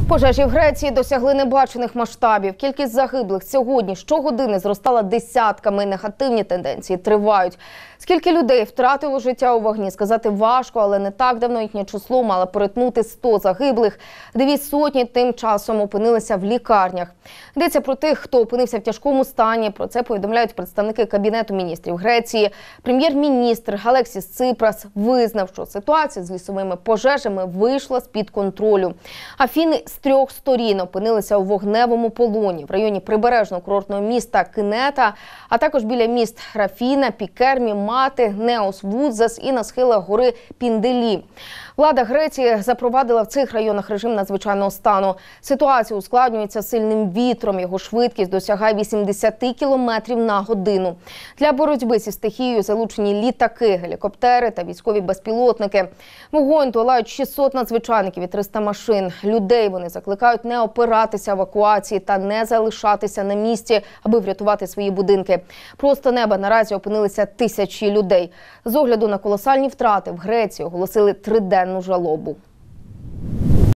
Пожежі в Греції досягли небачених масштабів. Кількість загиблих сьогодні щогодини зростала десятками. Негативні тенденції тривають. Скільки людей втратило життя у вогні, сказати важко, але не так давно їхнє число мало перетнути 100 загиблих. 200 тим часом опинилися в лікарнях. Йдеться про тих, хто опинився в тяжкому стані. Про це повідомляють представники Кабінету міністрів Греції. Прем'єр-міністр Алексіс Ципрас визнав, що ситуація з лісовими пожежами вийшла з-під контролю. Афіни з 3 сторін опинилися у вогневому полоні в районі прибережного курортного міста Кинета, а також біля міст Рафіна, Пікермі, Мати, Неос, Вудзас і на схилах гори Пінделі. Влада Греції запровадила в цих районах режим надзвичайного стану. Ситуація ускладнюється сильним вітром. Його швидкість досягає 80 км на годину. Для боротьби зі стихією залучені літаки, гелікоптери та військові безпілотники. Вогонь долають 600 надзвичайників і 300 машин. Людей вони закликають не опиратися евакуації та не залишатися на місці, аби врятувати свої будинки. Просто неба наразі опинилися тисячі людей. З огляду на колосальні втрати в Греції оголосили 3-денну жалобу.